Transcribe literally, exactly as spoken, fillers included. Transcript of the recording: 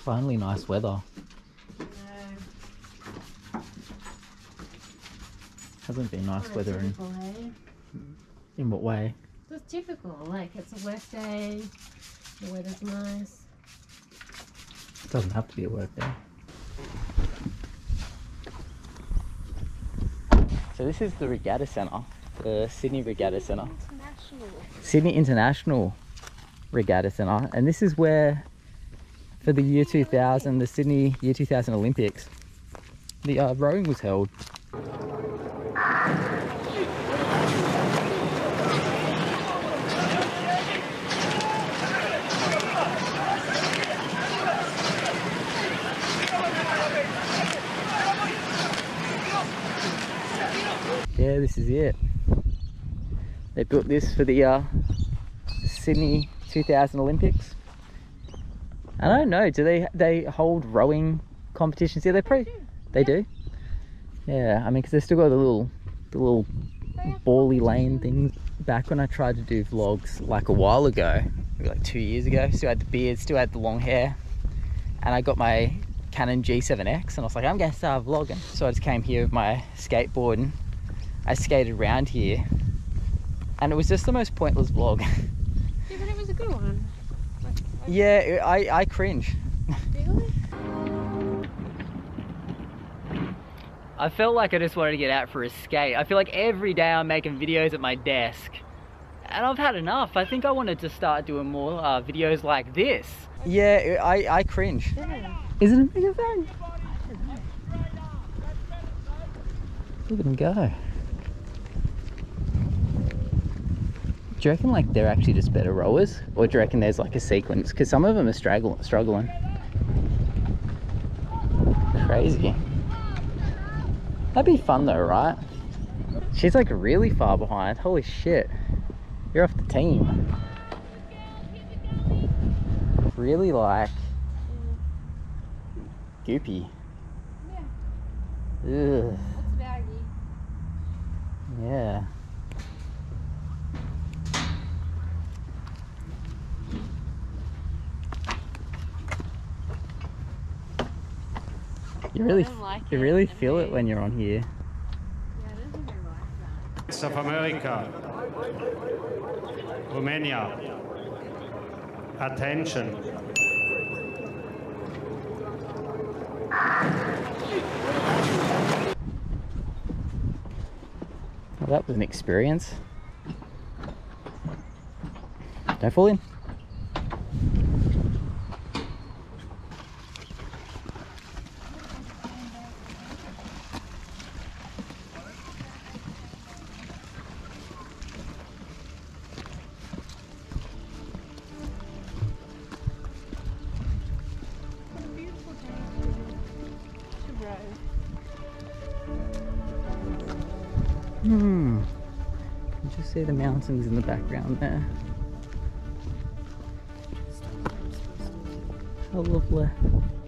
Finally nice weather. Hasn't been nice weather in, in what way? It's typical, like it's a work day, the weather's nice. It doesn't have to be a work day. So this is the Regatta Centre, the Sydney Regatta Centre. Sydney International Regatta Centre, and this is where, for the year two thousand, the Sydney year two thousand Olympics, the uh, rowing was held. Yeah, this is it. They built this for the uh, Sydney two thousand Olympics. I don't know, do they they hold rowing competitions here? They probably they do. Yeah, I mean, because they still got the little the little bally lane things. Back when I tried to do vlogs like a while ago, maybe like two years ago, still had the beard, still had the long hair, and I got my Canon G seven X, and I was like, I'm gonna start vlogging. So I just came here with my skateboard and I skated around here, and it was just the most pointless vlog. Yeah, but it was a good one. Like, like... Yeah, I, I cringe. Really? I felt like I just wanted to get out for a skate. I feel like every day I'm making videos at my desk, and I've had enough. I think I wanted to start doing more uh, videos like this. Yeah, I, I cringe. Yeah. Is it a bigger thing? Look at them go. Do you reckon like they're actually just better rowers, or do you reckon there's like a sequence? Because some of them are struggling. struggling. Crazy. That'd be fun though, right? She's like really far behind. Holy shit. You're off the team. Really like goopy. Yeah. Ugh. It's baggy. Yeah. You really, like you it, really I feel it mean. when you're on here. Yeah, I don't think I like that. Of America, Romania, attention. Well, that was an experience. Don't fall in. Hmm. You just see the mountains in the background there. How lovely.